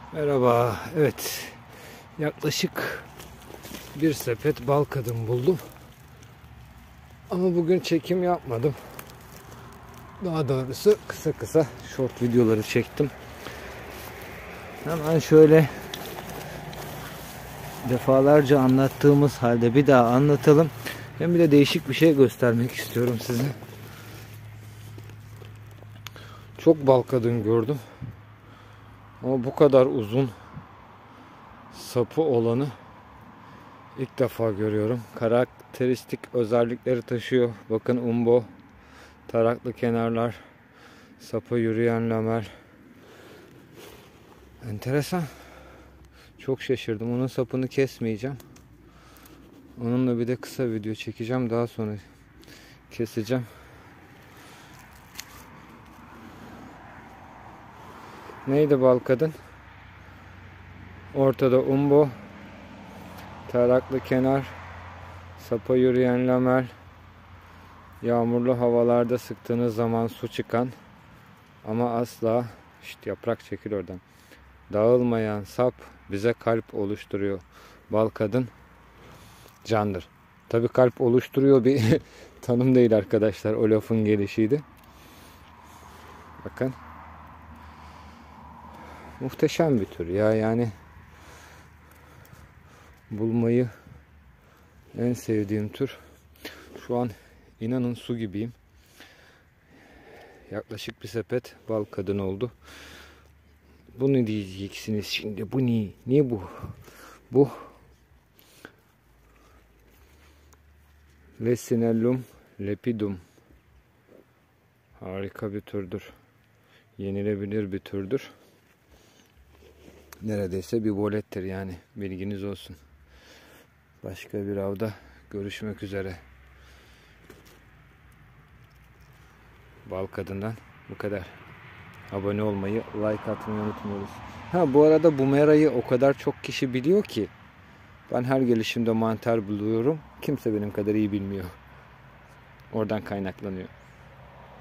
Merhaba. Evet. Yaklaşık bir sepet bal kadın buldum. Ama bugün çekim yapmadım. Daha doğrusu kısa kısa short videoları çektim. Hemen şöyle defalarca anlattığımız halde bir daha anlatalım. Hem bir de değişik bir şey göstermek istiyorum size. Çok bal kadın gördüm. Ama bu kadar uzun sapı olanı ilk defa görüyorum. Karakteristik özellikleri taşıyor. Bakın umbo, taraklı kenarlar, sapı yürüyen lamer. Enteresan. Çok şaşırdım. Onun sapını kesmeyeceğim. Onunla bir de kısa video çekeceğim. Daha sonra keseceğim. Neydi bal kadın? Ortada umbo, taraklı kenar, sapa yürüyen lamer, yağmurlu havalarda sıktığınız zaman su çıkan ama asla yaprak çekil oradan dağılmayan sap bize kalp oluşturuyor. Bal kadın candır. Tabi kalp oluşturuyor bir tanım değil arkadaşlar. O lafın gelişiydi. Bakın. Muhteşem bir tür ya, yani bulmayı en sevdiğim tür. Şu an inanın su gibiyim. Yaklaşık bir sepet bal kadın oldu. Bunu diyeceksiniz şimdi. Bu ne? Ne bu? Bu Lesinellum lepidum. Harika bir türdür. Yenilebilir bir türdür. Neredeyse bir volettir yani. Bilginiz olsun. Başka bir avda görüşmek üzere. Bal kadından bu kadar. Abone olmayı, like atmayı unutmuyoruz. Bu arada bu merayı o kadar çok kişi biliyor ki ben her gelişimde mantar buluyorum. Kimse benim kadar iyi bilmiyor. Oradan kaynaklanıyor.